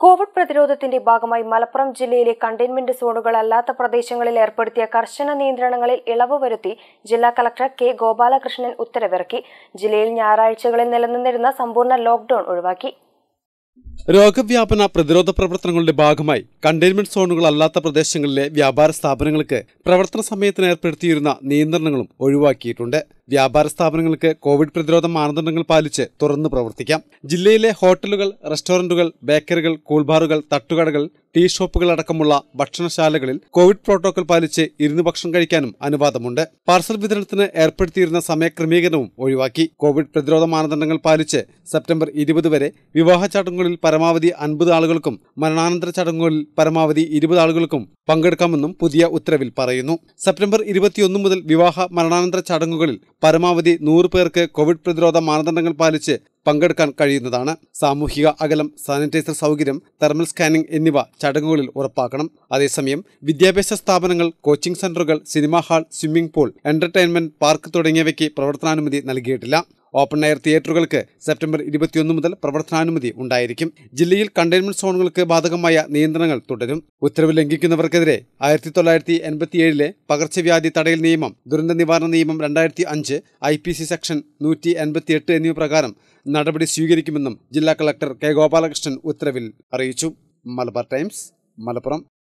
Covid പ്രതിരോധത്തിന്റെ ഭാഗമായി മലപ്പുറം ജില്ലയിലെ കണ്ടെയ്ൻമെന്റ് സോണുകൾ അല്ലാത്ത പ്രദേശങ്ങളിൽ ഏർപ്പെടുത്തിയ കർശന നിയന്ത്രണങ്ങളിൽ ഇളവ് വരുത്തി ജില്ലാ കളക്ടർ കെ ഗോപാലകൃഷ്ണൻ ഉത്തരവിറക്കി. ജില്ലയിൽ ഞായറാഴ്ചകളിൽ നിലനിന്നിരുന്ന സമ്പൂർണ്ണ ലോക്ഡൌൺ ഒഴിവാക്കി. രോഗവ്യാപന പ്രതിരോധ പ്രവർത്തനങ്ങളുടെ ഭാഗമായി കണ്ടെയ്ൻമെന്റ് സോണുകൾ അല്ലാത്ത പ്രദേശങ്ങളിലെ വ്യാപാര സ്ഥാപനങ്ങൾക്ക് പ്രവർത്തന സമയത്തിന് ഏർപ്പെടുത്തിയിരുന്ന നിയന്ത്രണങ്ങളും ഒഴിവാക്കിയിട്ടുണ്ട്. വ്യാപാര സ്ഥാപനങ്ങൾക്ക് കോവിഡ് പ്രതിരോധ മാനദണ്ഡങ്ങൾ പാലിച്ച് തുറന്നു പ്രവർത്തിക്കാം. ജില്ലയിലെ ഹോട്ടലുകൾ, റെസ്റ്റോറന്റുകൾ, ബേക്കറികൾ, കൂൾബാറുകൾ, തട്ടുകടകൾ, ടീ ഷോപ്പുകൾ അടക്കമുള്ള ഭക്ഷണശാലകളിൽ കോവിഡ് പ്രോട്ടോകോൾ പാലിച്ച് ഇരുന്ന് ഭക്ഷണം കഴിക്കാനും അനുവാദമുണ്ട്. പാർസൽ വിതരണത്തിന് ഏർപ്പെടുത്തിയിരുന്ന സമയക്രമീകരണവും ഒഴിവാക്കി. കോവിഡ് പ്രതിരോധ മാനദണ്ഡങ്ങൾ പാലിച്ച് സെപ്റ്റംബർ 20 വരെ വിവാഹ ചടങ്ങുകളിൽ പരമാവധി 50 ആളുകൾക്കും മരണാനന്തര ചടങ്ങുകളിൽ പരമാവധി 20 ആളുകൾക്കും പങ്കെടുക്കാമെന്നും പുതിയ ഉത്തരവിൽ പറയുന്നു. സെപ്റ്റംബർ 21 മുതൽ വിവാഹ മരണാനന്തര ചടങ്ങുകളിൽ പരമാവധി 100 പേർക്ക് കോവിഡ് പ്രതിരോധ മാനദണ്ഡങ്ങൾ പാലിച്ച് പങ്കെടുക്കാൻ കഴിയുന്നതാണ്. സാമൂഹിക അകലം, സാനിറ്റൈസർ സൗകര്യം, തെർമൽ സ്കാനിംഗ് എന്നിവ ചടങ്ങുകളിൽ ഉറപ്പാക്കണം. അതേസമയം വിദ്യാഭ്യാസ സ്ഥാപനങ്ങൾ, കോച്ചിംഗ് സെന്ററുകൾ, cinema hall, swimming pool, entertainment park തുടങ്ങിയവയ്ക്ക് പ്രവർത്തനാനുമതി നൽകിയിട്ടില്ല. ഓപ്പൺ എയർ തിയേറ്ററുകൾക്ക് സെപ്റ്റംബർ 21 മുതൽ പ്രവർത്തനാനുമതി ഉണ്ടായിരിക്കും. ജില്ലയിൽ കണ്ടെയ്ൻമെന്റ് സോണുകൾക്ക് ബാധകമായ നിയന്ത്രണങ്ങൾ തുടരും. ഉത്തരവ് ലംഘിക്കുന്നവർക്കെതിരെ 1987 പകർച്ചവ്യാധി തടയൽ നിയമം, ദുരന്ത നിവാരണ നിയമം 2005, IPC സെക്ഷൻ 188 എന്നിവ പ്രകാരം നടപടി സ്വീകരിക്കുമെന്നും ജില്ലാ കളക്ടർ കെ ഗോപാലകൃഷ്ണൻ ഉത്തരവിൽ അറിയിച്ചു. മലബാർ ടൈംസ്, മലപ്പുറം.